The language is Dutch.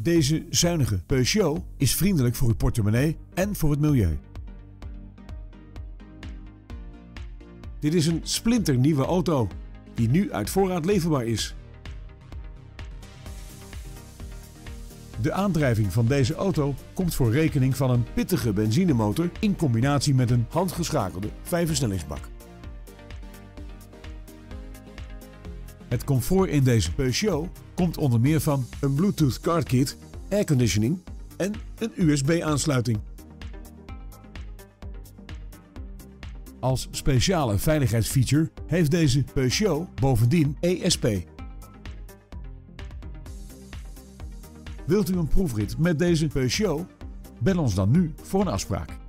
Deze zuinige Peugeot is vriendelijk voor uw portemonnee en voor het milieu. Dit is een splinternieuwe auto die nu uit voorraad leverbaar is. De aandrijving van deze auto komt voor rekening van een pittige benzinemotor in combinatie met een handgeschakelde 5-versnellingsbak. Het comfort in deze Peugeot komt onder meer van een Bluetooth Car Kit, airconditioning en een USB-aansluiting. Als speciale veiligheidsfeature heeft deze Peugeot bovendien ESP. Wilt u een proefrit met deze Peugeot? Bel ons dan nu voor een afspraak.